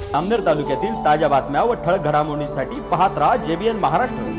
अमनेर तालुक्यातील ताज्या बातम्या व ठळक घडामोडींसाठी पाहत राहा JBN महाराष्ट्र।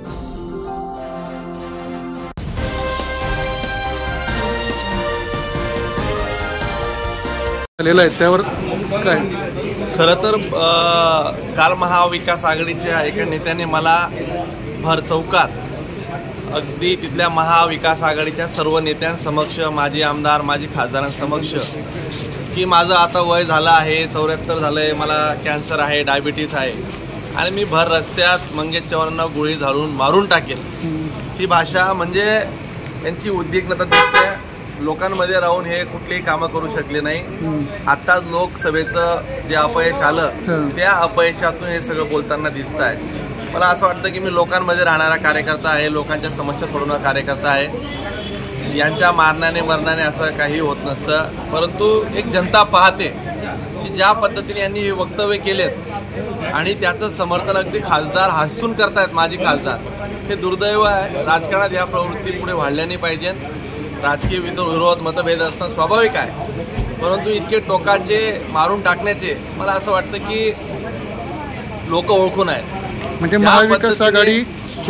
त्यावर काय खरं तर काल महाविकास आघाडीच्या एका नेत्याने मला भर चौकात अगदी तिथल्या महाविकास आघाडीच्या सर्व नेत्यांसमक्ष, माजी आमदार, माजी खासदारांसमक्ष की माझं आता वय झालं आहे, 74 झालं आहे, मला कॅन्सर आहे, डायबिटीस आहे आणि मी भर रस्त्यात मंगेश चव्हाणांना गोळी घालून मारून टाकेल, ही भाषा म्हणजे त्यांची उद्विग्नता दिसते। लोकांमध्ये राहून हे कुठलीही कामं करू शकले नाही। आत्ताच लोकसभेचं जे अपयश आलं त्या अपयशातून हे सगळं बोलताना दिसत आहे। मला असं वाटतं की मी लोकांमध्ये राहणारा कार्यकर्ता आहे, लोकांच्या समस्या सोडवणारा कार्यकर्ता आहे। यांच्या मरणाने असं काही होत नसतं, परंतु एक जनता पाहते की ज्या पद्धतीने यांनी हे वक्तव्य केलेत आणि त्याचं समर्थन अगदी खासदार हसून करतायत, माजी खासदार, हे दुर्दैव आहे। राजकारणात ह्या प्रवृत्ती पुढे वाढल्या नाही पाहिजे। राजकीय विरोध मतभेद असणं स्वाभाविक आहे, परंतु इतके टोकाचे मारून टाकण्याचे मला असं वाटतं की लोक ओळखून आहेत। म्हणजे महाविकास आघाडी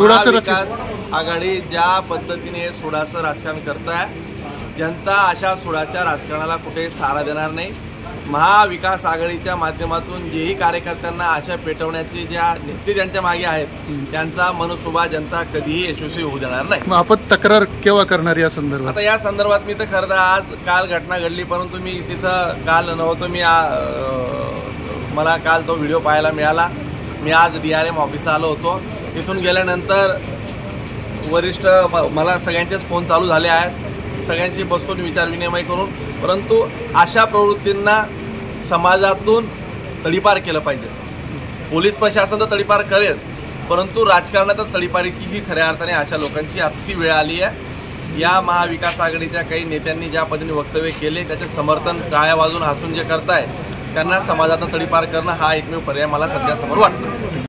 ज्या पद्धतीने सोडाचं राजकारण करत आहे, जनता अशा सोडाच्या राजकारणाला कुठे सारा देणार नाही। महाविकास आघाडीच्या माध्यमातून जेही कार्यकर्त्यांना आशा पेटवण्याची ज्या नेते त्यांच्या मागे आहेत त्यांचा मनसुबा जनता कधीही यशस्वी होऊ देणार नाही। आपण तक्रार केव्हा करणार या संदर्भात? आता या संदर्भात मी तर खरं तर काल घटना घडली, परंतु मी तिथं काल नव्हतो। मला काल तो व्हिडिओ पाहायला मिळाला। मी आज DRM ऑफिसला आलो होतो। तिथून गेल्यानंतर वरिष्ठ मला सगळ्यांचेच फोन चालू झाले आहेत, सगळ्यांशी बसून विचारविनिमय करून, परंतु अशा प्रवृत्तींना समाजातून तडीपार केलं पाहिजे। पोलीस प्रशासन तर तडीपार करेल, परंतु राजकारणात तडीपारीची ही खऱ्या अर्थाने अशा लोकांची अति वेळ आली आहे। या महाविकास आघाडीच्या काही नेत्यांनी ज्या पद्धतीने वक्तव्य केले त्याचे समर्थन टाळ्या वाजून हसून जे करताय त्यांना समाजातून तडीपार करणं हा एकमेव पर्याय मला सध्या समोर वाटतो।